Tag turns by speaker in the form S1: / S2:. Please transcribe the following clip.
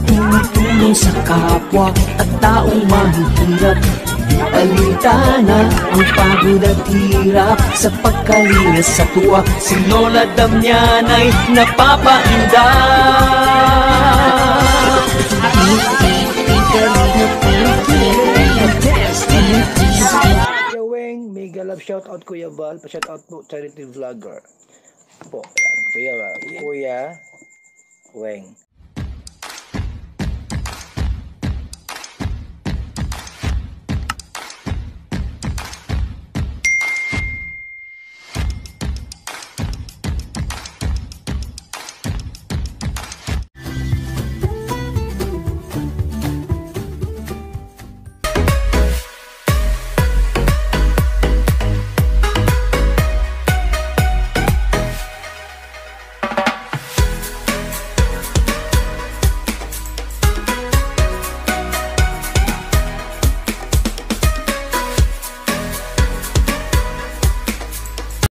S1: tumutulong sa kapwa at taong mahihirap. Alintana ang pagod at hirap sa pagkalingas sa tuwa. Si Lola Damianay napapainda.
S2: Kuya Weng, mega love shoutout Kuya Val, pa-shoutout po charity vlogger po. Yan, Kuya Weng.